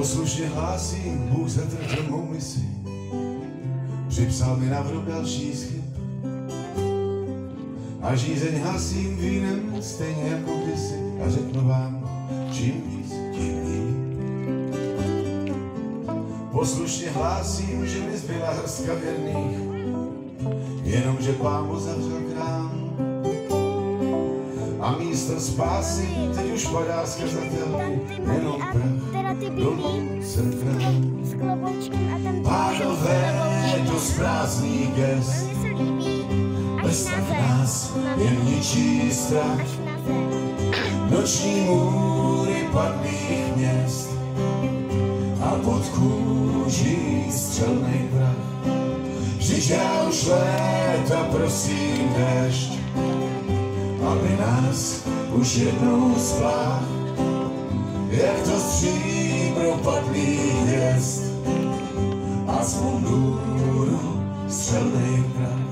Poslušně hlásím, Bůh zatrhl mou misi. Připsal mi na vrub další schyb. A žízeň hasím vínem, stejně jako kdysi. A řeknu vám, čím víc, tím líp. Poslušně hlásím, že mi zbyla hrstka věrných, jenomže Pán mu zavřel krám. A místo spásy teď už padá skazatelný, jenom prach, dolů jsem krám. Pánové, dost prázdný gest, bez tak nás jen ničí strach. Noční můry padlých měst a pod kůží střelnej prach. Vždyť já už léta prosím déšť, aby nás už jednou splách, jak to stříbro padlých hvězd a z munduru střelnej prach.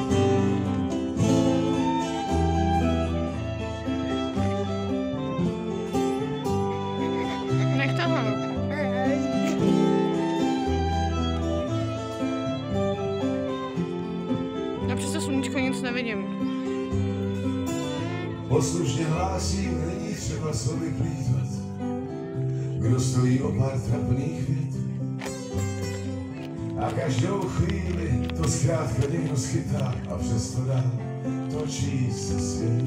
Já přes to sluníčko nic nevidím. Poslušně hlásím, není třeba slovy plýtvat, kdo stojí o pár trapných vět. A každou chvíli to zkrátka někdo schytá a přesto dál točí se svět.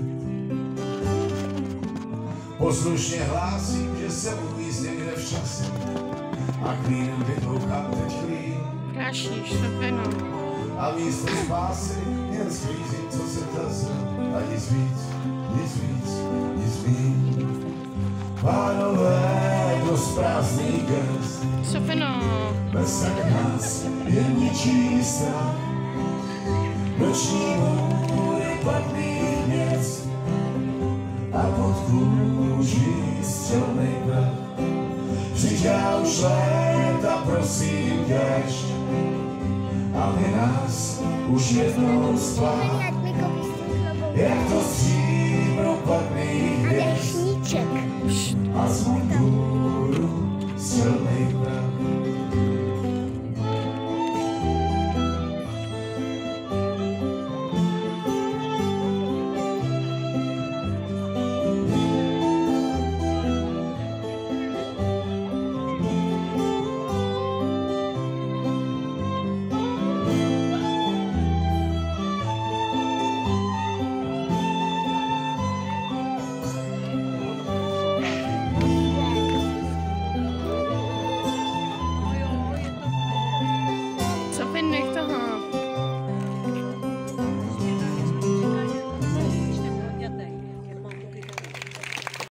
Poslušně hlásím, že jsem uvíz někde v čase a klínem vytloukám teď klín. Krášníš, Sofino. A místo spásy jen sklízím, co se tazil a nic víc, nic víc, nic víc. Pánové, dost prázdný gest, Sofino. bez tak nás jen ničí strach. Noční můry padlých měst a pod kůží střelnej prach. Vždyť já už léta prosím déšť, aby nás už jednou spál, jak to stříbro padlých